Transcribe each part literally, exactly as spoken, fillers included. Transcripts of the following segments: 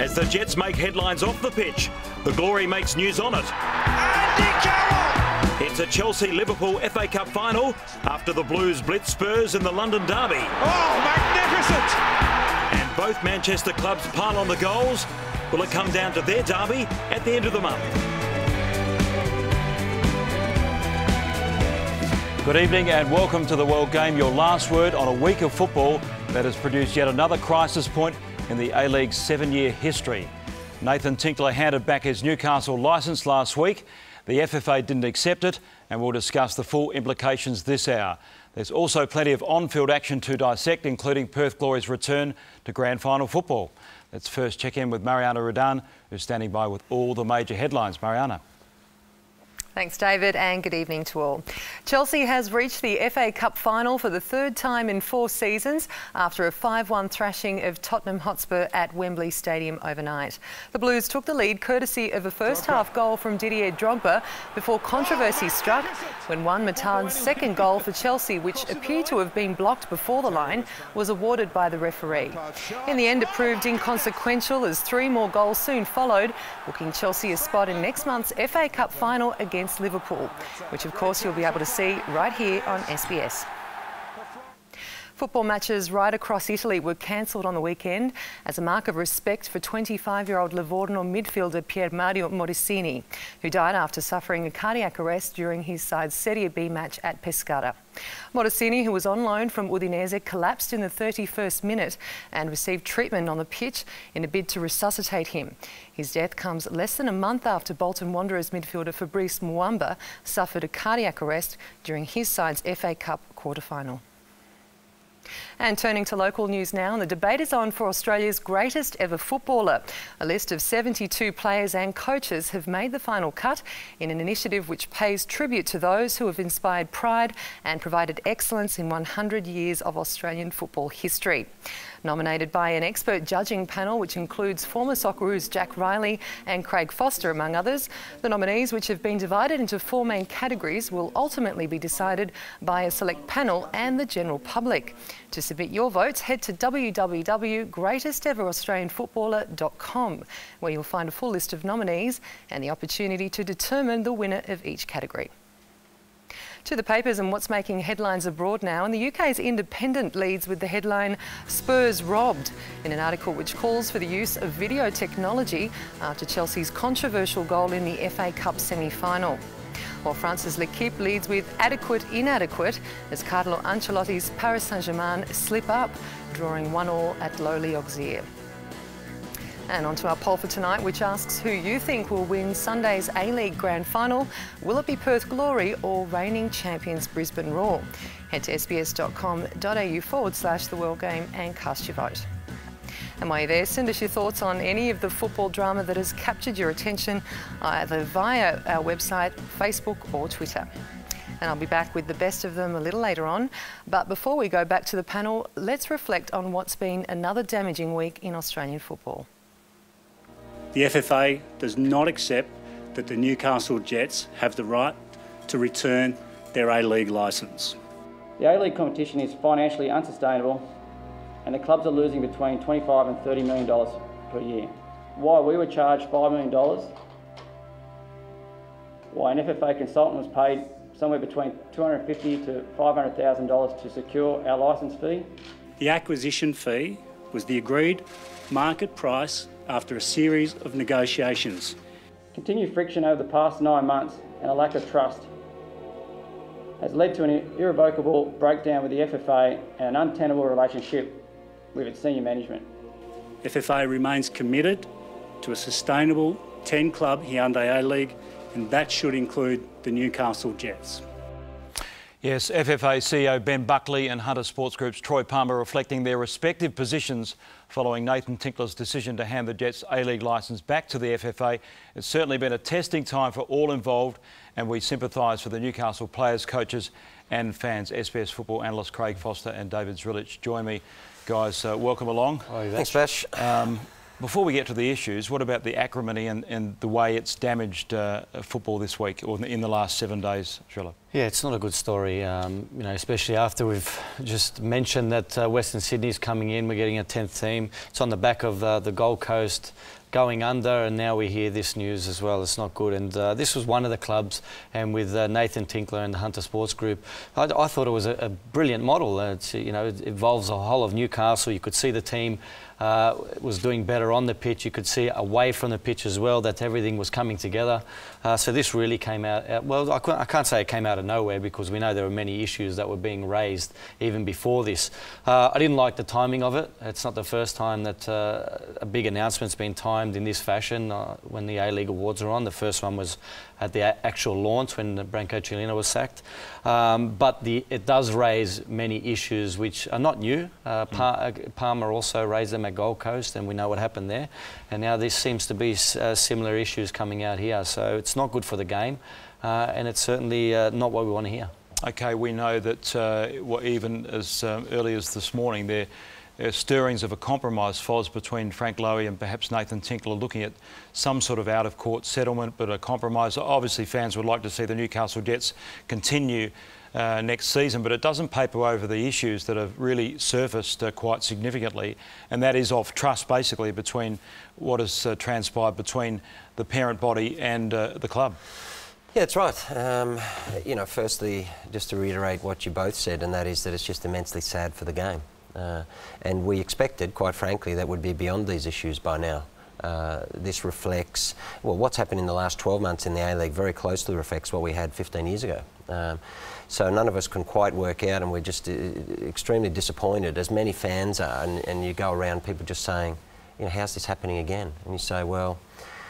As the Jets make headlines off the pitch, the Glory makes news on it. It's a Chelsea-Liverpool F A Cup final after the Blues blitz Spurs in the London derby. Oh, magnificent! And both Manchester clubs pile on the goals. Will it come down to their derby at the end of the month? Good evening and welcome to the World Game, your last word on a week of football that has produced yet another crisis point in the A-League's seven-year history. Nathan Tinkler handed back his Newcastle licence last week. The F F A didn't accept it, and we'll discuss the full implications this hour. There's also plenty of on-field action to dissect, including Perth Glory's return to grand final football. Let's first check in with Mariana Rudan, who's standing by with all the major headlines. Mariana. Thanks, David, and good evening to all. Chelsea has reached the F A Cup final for the third time in four seasons after a five one thrashing of Tottenham Hotspur at Wembley Stadium overnight. The Blues took the lead courtesy of a first-half goal from Didier Drogba before controversy struck when Juan Matá's second goal for Chelsea, which appeared to have been blocked before the line, was awarded by the referee. In the end, it proved inconsequential as three more goals soon followed, booking Chelsea a spot in next month's F A Cup final against Liverpool, which of course you'll be able to see right here on S B S. Football matches right across Italy were cancelled on the weekend as a mark of respect for twenty-five-year-old Livorno midfielder Pier Mario Morosini, who died after suffering a cardiac arrest during his side's Serie B match at Pescara. Morosini, who was on loan from Udinese, collapsed in the thirty-first minute and received treatment on the pitch in a bid to resuscitate him. His death comes less than a month after Bolton Wanderers midfielder Fabrice Muamba suffered a cardiac arrest during his side's F A Cup quarter-final. And turning to local news now, and the debate is on for Australia's greatest ever footballer. A list of seventy-two players and coaches have made the final cut in an initiative which pays tribute to those who have inspired pride and provided excellence in one hundred years of Australian football history. Nominated by an expert judging panel which includes former Socceroos Jack Riley and Craig Foster, among others, the nominees, which have been divided into four main categories, will ultimately be decided by a select panel and the general public. To submit your votes, head to w w w dot greatest ever australian footballer dot com, where you'll find a full list of nominees and the opportunity to determine the winner of each category. To the papers and what's making headlines abroad now, and the U K's Independent leads with the headline "Spurs robbed" in an article which calls for the use of video technology after Chelsea's controversial goal in the F A Cup semi-final. While France's L'Equipe leads with "adequate, inadequate" as Carlo Ancelotti's Paris Saint-Germain slip up, drawing one all at lowly Auxerre. And on to our poll for tonight, which asks who you think will win Sunday's A-League Grand Final. Will it be Perth Glory or reigning champions Brisbane Roar? Head to sbs.com.au forward slash the World Game and cast your vote. And while you're there, send us your thoughts on any of the football drama that has captured your attention, either via our website, Facebook or Twitter. And I'll be back with the best of them a little later on. But before we go back to the panel, let's reflect on what's been another damaging week in Australian football. The F F A does not accept that the Newcastle Jets have the right to return their A-League licence. The A-League competition is financially unsustainable and the clubs are losing between twenty-five and thirty million dollars per year. While we were charged five million dollars, while an F F A consultant was paid somewhere between two hundred fifty thousand dollars to five hundred thousand dollars to secure our licence fee. The acquisition fee was the agreed market price after a series of negotiations. Continued friction over the past nine months and a lack of trust has led to an irrevocable breakdown with the F F A and an untenable relationship with its senior management. F F A remains committed to a sustainable ten-club Hyundai A-League, and that should include the Newcastle Jets. Yes, F F A C E O Ben Buckley and Hunter Sports Group's Troy Palmer reflecting their respective positions following Nathan Tinkler's decision to hand the Jets A-League licence back to the F F A. It's certainly been a testing time for all involved, and we sympathise for the Newcastle players, coaches and fans. S B S football analyst Craig Foster and David Zrilich join me. Guys, uh, welcome along. Oh, thanks, Bash. Um, Before we get to the issues, what about the acrimony and, and the way it's damaged uh, football this week or in the last seven days, Trilla? Yeah, it's not a good story, um, you know, especially after we've just mentioned that uh, Western Sydney's coming in. We're getting a tenth team. It's on the back of uh, the Gold Coast, going under, and now we hear this news as well. It's not good. And uh, this was one of the clubs, and with uh, Nathan Tinkler and the Hunter Sports Group, I, I thought it was a, a brilliant model. Uh, it's, you know, it involves the whole of Newcastle. You could see the team uh, was doing better on the pitch. You could see away from the pitch as well that everything was coming together. Uh, so this really came out, out well, I, I can't say it came out of nowhere, because we know there were many issues that were being raised even before this. Uh, I didn't like the timing of it. It's not the first time that uh, a big announcement's been timed in this fashion uh, when the A-League Awards are on. The first one was at the actual launch when Branko Ciolino was sacked. Um, but the, it does raise many issues which are not new. Uh, Par Palmer also raised them at Gold Coast, and we know what happened there. And now this seems to be uh, similar issues coming out here. So it's not good for the game, uh, and it's certainly uh, not what we want to hear. Okay, we know that uh, well, even as um, early as this morning, there are stirrings of a compromise, Foz, between Frank Lowy and perhaps Nathan Tinkler, looking at some sort of out-of-court settlement, but a compromise. Obviously, fans would like to see the Newcastle Jets continue uh, next season, but it doesn't paper over the issues that have really surfaced uh, quite significantly, and that is of trust, basically, between what has uh, transpired between the parent body and uh, the club. Yeah, that's right. Um, you know, firstly, just to reiterate what you both said, and that is that it's just immensely sad for the game. Uh, and we expected, quite frankly, that would be beyond these issues by now. Uh, this reflects, well, what's happened in the last twelve months in the A-League very closely reflects what we had fifteen years ago. Um, so none of us can quite work out, and we're just uh, extremely disappointed, as many fans are, and, and you go around, people just saying, you know, how's this happening again? And you say, well,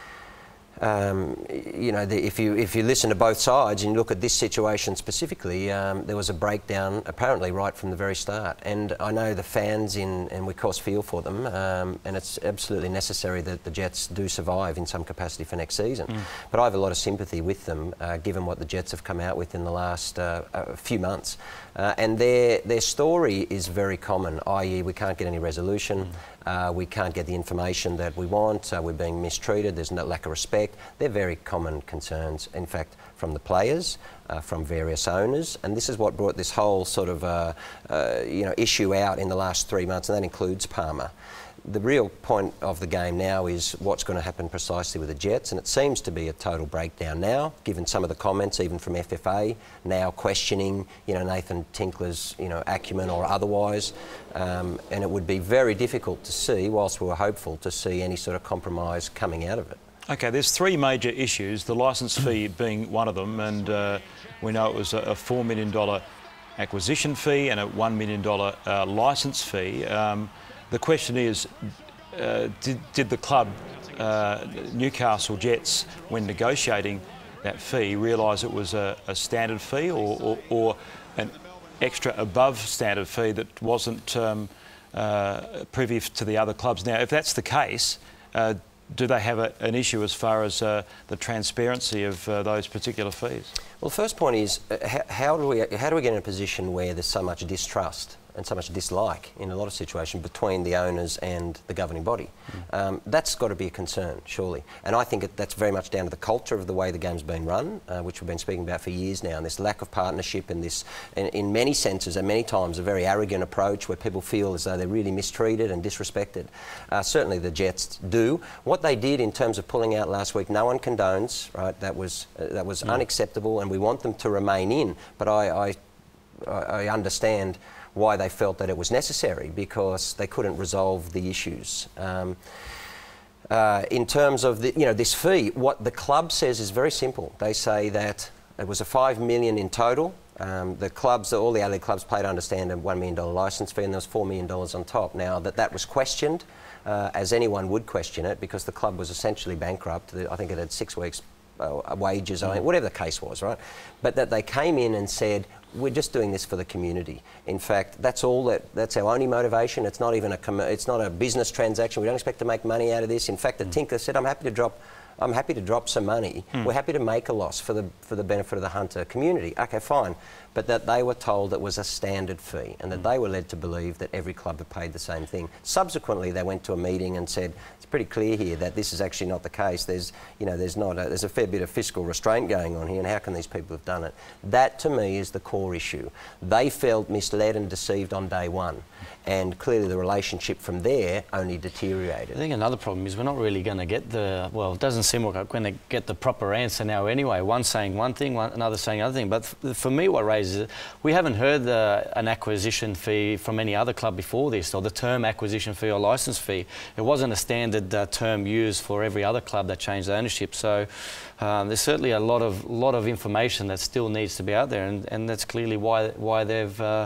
Um, you know, the, if you if you listen to both sides and you look at this situation specifically, um, there was a breakdown apparently right from the very start. And I know the fans in, and we of course feel for them, um, and it's absolutely necessary that the Jets do survive in some capacity for next season. Mm. But I have a lot of sympathy with them, uh, given what the Jets have come out with in the last uh, uh, few months. Uh, and their their story is very common, that is, we can't get any resolution. Mm. Uh, we can't get the information that we want, uh, we're being mistreated, there's no lack of respect. They're very common concerns, in fact, from the players, uh, from various owners, and this is what brought this whole sort of uh, uh, you know, issue out in the last three months, and that includes Palmer. The real point of the game now is what's going to happen precisely with the Jets, and it seems to be a total breakdown now, given some of the comments even from F F A now questioning, you know, Nathan Tinkler's, you know, acumen or otherwise, um, and it would be very difficult to see, whilst we were hopeful, to see any sort of compromise coming out of it. Okay, there's three major issues, the licence fee being one of them, and uh, we know it was a four million dollar acquisition fee and a one million dollar uh, licence fee. Um, The question is, uh, did, did the club, uh, Newcastle Jets, when negotiating that fee, realise it was a, a standard fee or, or, or an extra above standard fee that wasn't um, uh, privy to the other clubs? Now, if that's the case, uh, do they have a, an issue as far as uh, the transparency of uh, those particular fees? Well, the first point is, uh, how, how, do we, how do we get in a position where there's so much distrust and so much dislike in a lot of situations between the owners and the governing body? Mm. Um, that's got to be a concern, surely. And I think it, that's very much down to the culture of the way the game's been run, uh, which we've been speaking about for years now, and this lack of partnership and this, in, in many senses and many times, a very arrogant approach where people feel as though they're really mistreated and disrespected. Uh, certainly the Jets do. What they did in terms of pulling out last week, no one condones, right? That was, uh, that was mm. unacceptable, and we want them to remain in. But I, I, I understand why they felt that it was necessary, because they couldn't resolve the issues. Um, uh, in terms of the, you know, this fee, what the club says is very simple. They say that it was a five million in total. Um, the clubs, all the A-League clubs paid, understand, a one million dollar licence fee, and there was four million dollars on top. Now, that that was questioned, uh, as anyone would question it, because the club was essentially bankrupt. I think it had six weeks uh, wages, mm. whatever the case was, right? But that they came in and said, we're just doing this for the community. In fact, that's all that, that's our only motivation. It's not even a, it's not a business transaction. We don't expect to make money out of this. In fact, the mm. Tinker said, I'm happy to drop I'm happy to drop some money. Mm. We're happy to make a loss for the, for the benefit of the hunter community. Okay, fine. But that they were told it was a standard fee and that mm. they were led to believe that every club had paid the same thing. Subsequently, they went to a meeting and said, it's pretty clear here that this is actually not the case. There's, you know, there's not a, there's a fair bit of fiscal restraint going on here, and how can these people have done it? That, to me, is the core issue. They felt misled and deceived on day one, and clearly the relationship from there only deteriorated. I think another problem is we're not really going to get the, well, it doesn't seem like we're going to get the proper answer now anyway. One saying one thing, one, another saying another thing. But for me, what raises it, we haven't heard the, an acquisition fee from any other club before this, or the term acquisition fee or licence fee. It wasn't a standard uh, term used for every other club that changed ownership. So um, there's certainly a lot of lot of information that still needs to be out there, and, and that's clearly why why they've uh,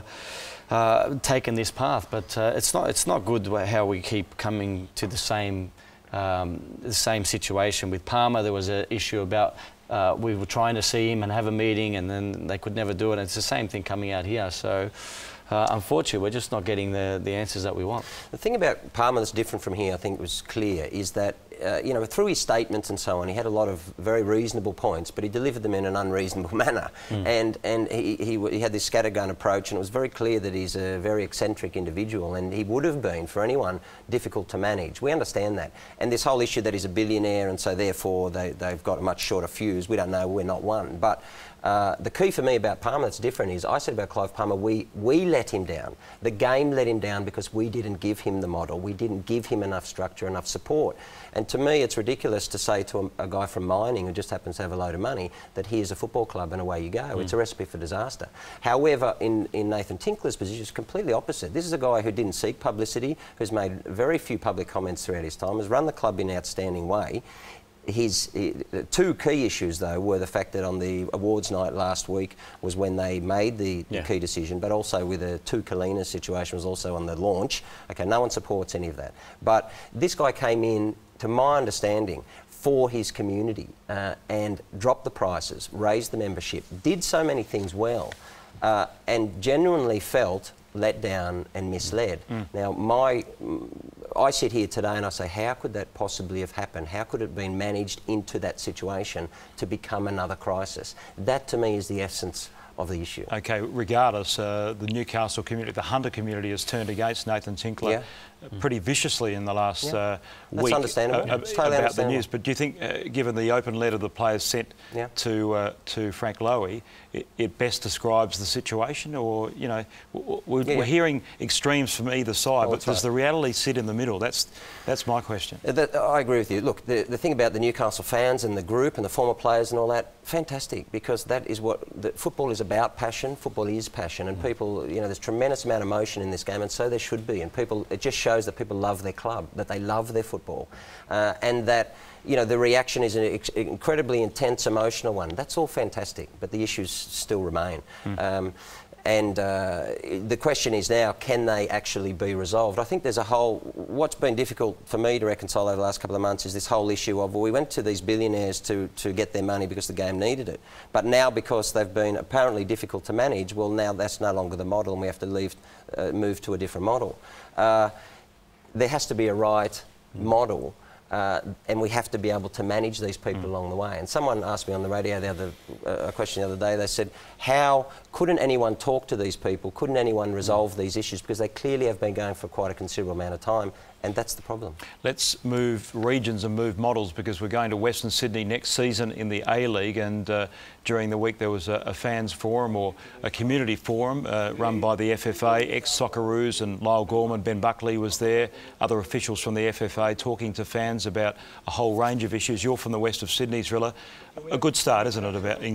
uh, taken this path. But uh, it's not it's not good how we keep coming to the same um, the same situation. With Palmer, there was an issue about uh, we were trying to see him and have a meeting, and then they could never do it. And it's the same thing coming out here. So. Uh, unfortunately, we're just not getting the, the answers that we want. The thing about Palmer that's different from here, I think was clear, is that, uh, you know, through his statements and so on, he had a lot of very reasonable points, but he delivered them in an unreasonable manner. Mm. And, and he, he, he had this scattergun approach, and it was very clear that he's a very eccentric individual, and he would have been, for anyone, difficult to manage. We understand that. And this whole issue that he's a billionaire, and so therefore they, they've got a much shorter fuse, we don't know, we're not one. But Uh, the key for me about Palmer that's different is, I said about Clive Palmer, we, we let him down. The game let him down because we didn't give him the model. We didn't give him enough structure, enough support. And to me, it's ridiculous to say to a, a guy from mining who just happens to have a load of money that here's a football club and away you go. Mm. It's a recipe for disaster. However, in, in Nathan Tinkler's position, it's completely opposite. This is a guy who didn't seek publicity, who's made very few public comments throughout his time, has run the club in an outstanding way. His he, two key issues, though, were the fact that on the awards night last week was when they made the, yeah. the key decision, but also with the two Kalina situation was also on the launch. Okay, no one supports any of that. But this guy came in, to my understanding, for his community uh, and dropped the prices, raised the membership, did so many things well, uh, and genuinely felt let down and misled. Mm. Now, my, I sit here today and I say, how could that possibly have happened? How could it have been managed into that situation to become another crisis? That, to me, is the essence of the issue. Okay, regardless, uh, the Newcastle community, the Hunter community has turned against Nathan Tinkler yeah. pretty viciously in the last yeah. uh, That's week understandable. Uh, it's totally about understandable. the news. But do you think, uh, given the open letter the players sent yeah. to uh, to Frank Lowy, it, it best describes the situation? Or, you know, we're, yeah. we're hearing extremes from either side, oh, but does the reality sit in the middle? That's that's my question. Uh, that, I agree with you. Look, the, the thing about the Newcastle fans and the group and the former players and all that, fantastic, because that is what the, football is about. Passion. Football is passion, and people, you know, there's tremendous amount of emotion in this game, and so there should be. And people, it just shows that people love their club, that they love their football, uh, and that, you know, the reaction is an incredibly intense, emotional one. That's all fantastic, but the issues still remain. Mm. Um, And uh, the question is now, can they actually be resolved? I think there's a whole... What's been difficult for me to reconcile over the last couple of months is this whole issue of, well, we went to these billionaires to, to get their money because the game needed it. But now, because they've been apparently difficult to manage, well, now that's no longer the model and we have to leave, uh, move to a different model. Uh, there has to be a right mm. model. Uh, and we have to be able to manage these people mm. along the way. And someone asked me on the radio the other, uh, a question the other day. They said, how couldn't anyone talk to these people? Couldn't anyone resolve mm. these issues? Because they clearly have been going for quite a considerable amount of time, and that's the problem. Let's move regions and move models, because we're going to Western Sydney next season in the A-League, and uh, during the week there was a, a fans forum, or a community forum uh, run by the F F A, ex-Socceroos, and Lyle Gorman, Ben Buckley was there, other officials from the F F A talking to fans about a whole range of issues. You're from the west of Sydney, Thriller. A good start, isn't it, about in